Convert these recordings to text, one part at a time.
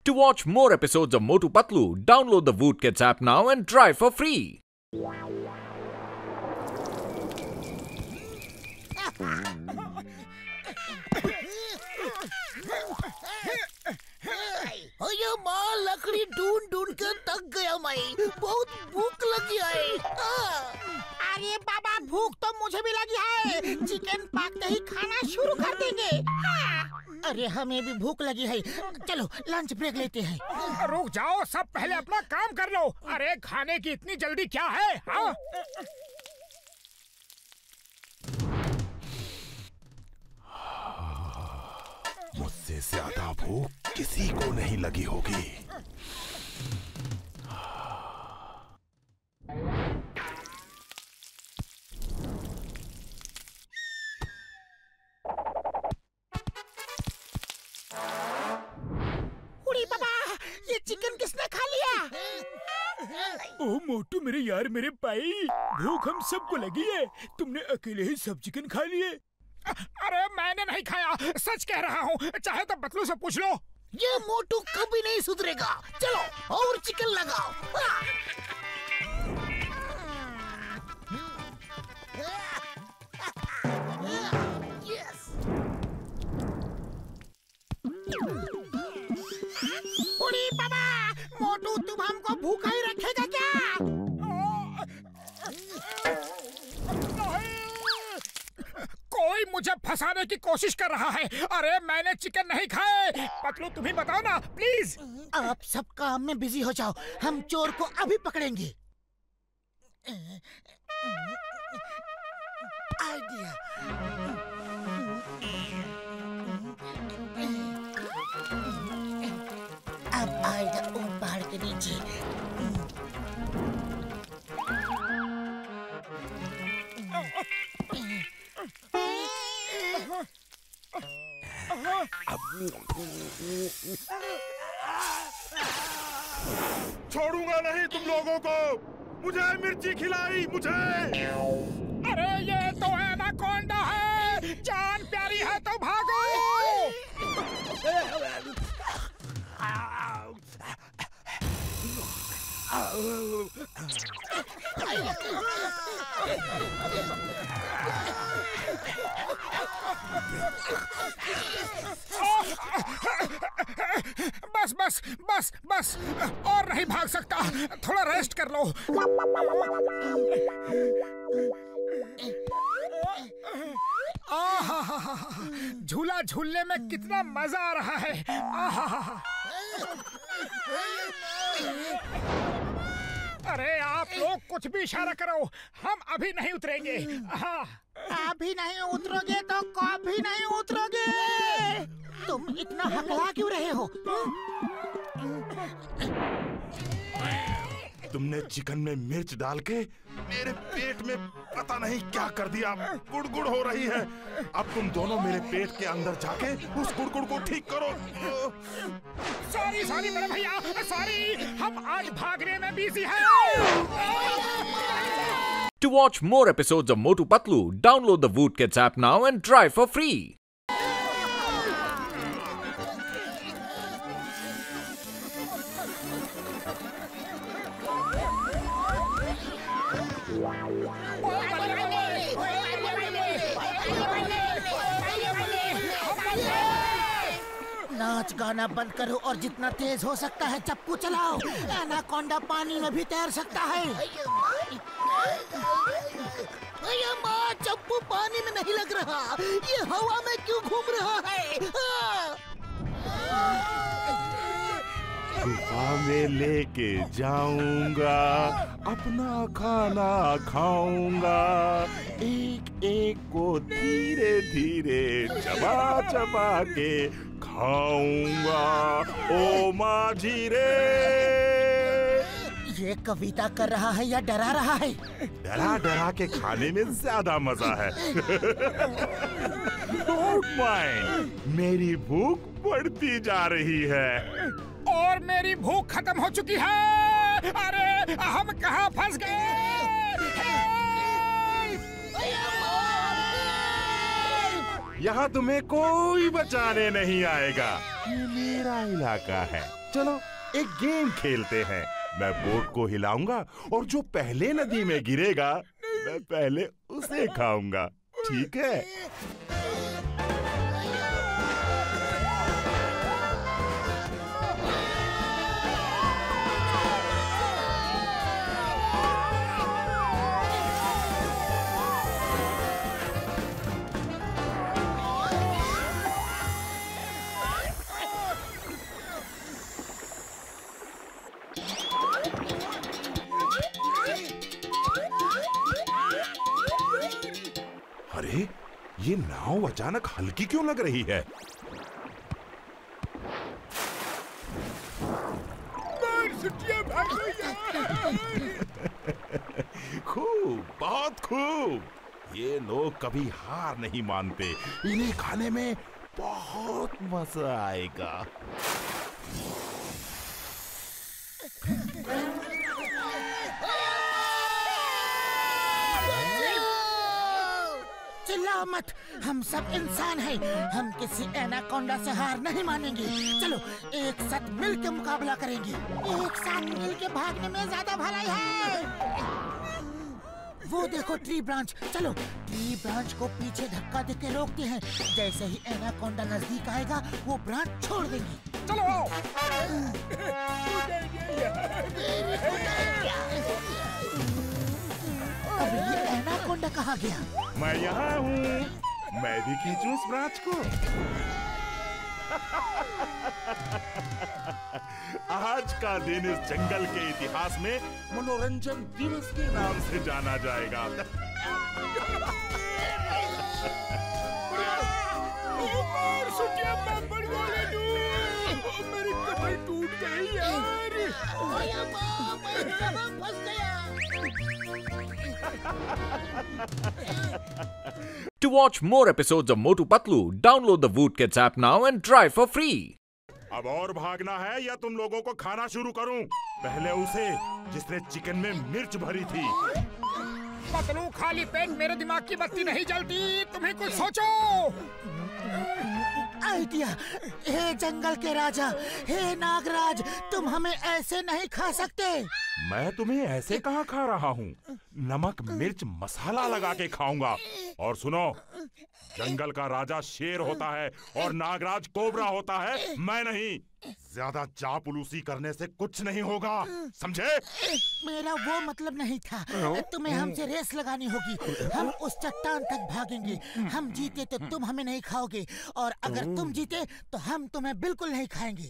To watch more episodes of Motu Patlu, download the Voot Kids app now and try for free. अरे माँ, लकड़ी ढूंढ ढूंढ कर थक गया मैं, बहुत भूख लगी है। अरे बाबा, भूख तो मुझे भी लगी है। चिकन पकते ही खाना शुरू कर देंगे। अरे हमें भी भूख लगी है, चलो लंच ब्रेक लेते हैं। रुक जाओ, सब पहले अपना काम कर लो। अरे खाने की इतनी जल्दी क्या है? हाँ? मुझसे ज्यादा भूख किसी को नहीं लगी होगी। उड़ी बाबा, ये चिकन किसने खा लिया? ओ मोटू मेरे यार, मेरे भाई, भूख हम सबको लगी है। तुमने अकेले ही सब चिकन खा लिए? अरे मैंने नहीं खाया, सच कह रहा हूँ। चाहे तो बतलू से पूछ लो। ये मोटू कभी नहीं सुधरेगा। चलो और चिकन लगाओ। उड़ी बाबा, मोटू तुम हमको भूखा ही रखेगा क्या? कोई मुझे फंसाने की कोशिश कर रहा है। अरे मैंने चिकन नहीं खाए। पतलू तुम ही बताओ ना प्लीज। आप सब काम में बिजी हो जाओ, हम चोर को अभी पकड़ेंगे। आइडिया। अब आएगा ऊन पहाड़ के नीचे। छोड़ूंगा नहीं तुम लोगों को। मुझे मिर्ची खिलाई, मुझे। अरे ये तो एनाकोंडा है। जान प्यारी है तो भागो। बस बस बस बस, और नहीं भाग सकता। थोड़ा रेस्ट कर लो। झूला झूलने में कितना मजा आ रहा है। अरे आप लोग कुछ भी इशारा करो, हम अभी नहीं उतरेंगे। अभी नहीं उतरोगे तो कभी नहीं उतरोगे। तुम इतना हकला क्यों रहे हो? तुमने चिकन में मिर्च डाल के मेरे पेट में पता नहीं क्या कर दिया। गुड़गुड़ हो रही है। अब तुम दोनों मेरे पेट के अंदर जाके उस गुड़गुड़ को ठीक करो। सॉरी सॉरी मेरे भैया, सॉरी। हम आज भागने में बिजी हैं। To watch more episodes of Motu Patlu, download the Voot Kids app now and try for free. नाच गाना बंद करो और जितना तेज हो सकता है चप्पू चलाओ। एनाकोंडा पानी में भी तैर सकता है। अरे माँ, चप्पू पानी में नहीं लग रहा, ये हवा में क्यों घूम रहा है? गुफा में लेके जाऊंगा, अपना खाना खाऊंगा, एक एक को धीरे धीरे चबा चबा के खाऊंगा। ओ माझी रे। ये कविता कर रहा है या डरा रहा है? डरा डरा के खाने में ज्यादा मजा है। डोंट माइंड, मेरी भूख बढ़ती जा रही है। और मेरी भूख खत्म हो चुकी है। अरे हम कहाँ फंस गए? यहाँ तुम्हें कोई बचाने नहीं आएगा। ये मेरा इलाका है। चलो एक गेम खेलते हैं। मैं बोट को हिलाऊंगा और जो पहले नदी में गिरेगा मैं पहले उसे खाऊंगा, ठीक है? अरे ये नाव अचानक हल्की क्यों लग रही है? खूब, बहुत खूब। ये लोग कभी हार नहीं मानते। इन्हें खाने में बहुत मजा आएगा। चिल्लाओ मत, हम सब इंसान हैं। हम किसी एनाकोंडा से हार नहीं मानेंगे। चलो एक साथ मिल के मुकाबला करेंगे। एक साथ मिल के भागने में ज्यादा भलाई है। वो देखो ट्री ब्रांच। चलो ट्री ब्रांच को पीछे धक्का देके रोकते हैं। जैसे ही एनाकोंडा नजदीक आएगा वो ब्रांच छोड़ देंगे। चलो अब ये एनाकोंडा कहाँ गया? मैं यहाँ हूँ। मैं भी खींचूं इस ब्रांच को। आज का दिन इस जंगल के इतिहास में मनोरंजन दिवस के नाम से जाना जाएगा। मेरी कमर टूट गई यार। फंस गया। To watch more episodes of Motu Patlu, download the Voot Kids app now and try for free. अब और भागना है या तुम लोगों को खाना शुरू करूं? पहले उसे जिसने चिकन में मिर्च भरी थी। पतलू, खाली पेट मेरे दिमाग की बत्ती नहीं जलती। तुम्हें कुछ सोचो। आइडिया। हे जंगल के राजा, हे नागराज, तुम हमें ऐसे नहीं खा सकते। मैं तुम्हें ऐसे कहाँ खा रहा हूँ? नमक मिर्च मसाला लगा के खाऊंगा। और सुनो, जंगल का राजा शेर होता है और नागराज कोबरा होता है, मैं नहीं। ज्यादा चापलूसी करने से कुछ नहीं होगा, समझे? मेरा वो मतलब नहीं था। तुम्हें हमसे रेस लगानी होगी। हम उस चट्टान तक भागेंगे। हम जीते तो तुम हमें नहीं खाओगे और अगर तुम जीते तो हम तुम्हें बिल्कुल नहीं खाएंगे।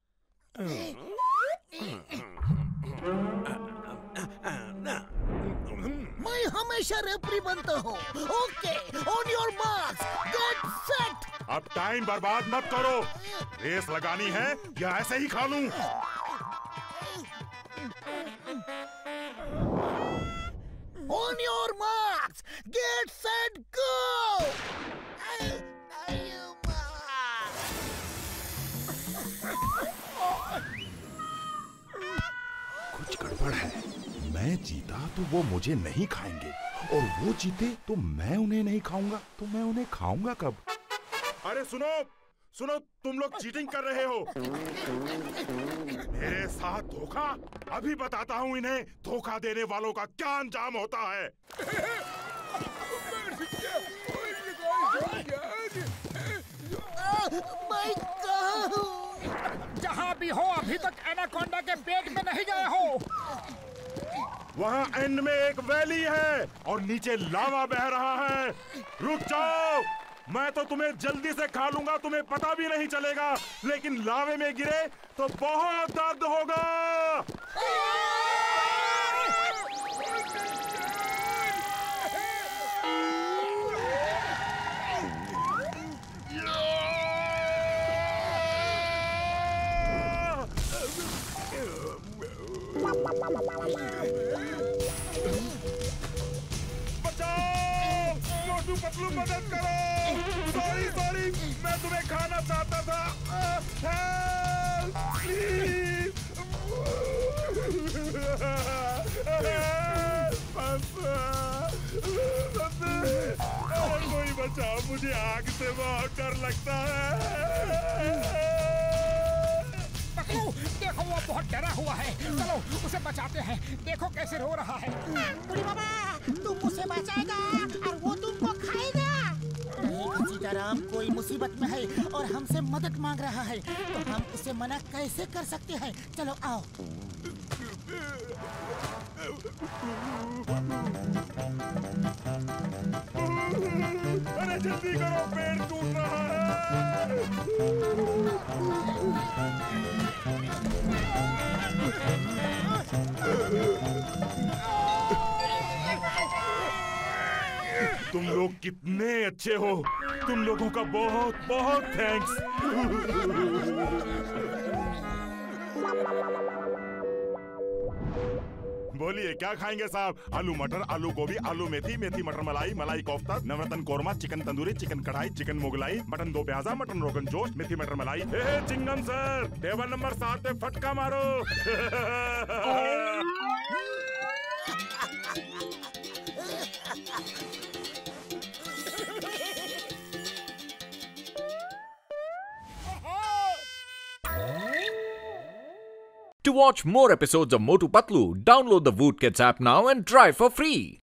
मैं हमेशा रेफरी बनता हूँ। Okay, on your marks, get set. अब टाइम बर्बाद मत करो। रेस लगानी है या ऐसे ही खा लूं? On your marks, get set, go. कुछ गड़बड़ है। मैं जीता तो वो मुझे नहीं खाएंगे और वो जीते तो मैं उन्हें नहीं खाऊंगा। तो मैं उन्हें खाऊंगा कब? अरे सुनो सुनो, तुम लोग चीटिंग कर रहे हो। मेरे साथ धोखा। अभी बताता हूँ इन्हें धोखा देने वालों का क्या अंजाम होता है। मैं कहाँ हूँ? जहाँ भी हो, अभी तक एनाकोंडा के पेट में नहीं गए हो। वहाँ एंड में एक वैली है और नीचे लावा बह रहा है। रुक जाओ, मैं तो तुम्हें जल्दी से खा लूंगा, तुम्हें पता भी नहीं चलेगा। लेकिन लावे में गिरे तो बहुत दर्द होगा। बचाओ, मोटू पतलू मदद करो। सॉरी, मैं तुम्हें खाना चाहता था। Help please. कोई बचाओ, मुझे आग से बहुत डर लगता है। पतलू, देखो वो बहुत डरा हुआ है। चलो उसे बचाते हैं। देखो कैसे रो रहा है। बूढ़ी बाबा, तुम उसे बचाएगा और वो तुमको खाएगा। नहीं सीताराम, कोई मुसीबत में है और हमसे मदद मांग रहा है, तो हम उसे मना कैसे कर सकते हैं? चलो आओ। अरे जल्दी करो, पेड़ टूट रहा है। तुम लोग कितने अच्छे हो। तुम लोगों का बहुत बहुत थैंक्स। बोलिए क्या खाएंगे साहब? आलू मटर, आलू गोभी, आलू मेथी, मेथी matar malai, malai kofta, navratan korma, chicken tandoori, chicken kadai, chicken Mughlai, mutton do pyaza, mutton rogan josh, मेथी मटर मलाई। चिंगम सर, टेबल नंबर 7 पे फटका मारो। To watch more episodes of Motu Patlu, download the Voot Kids app now and try for free.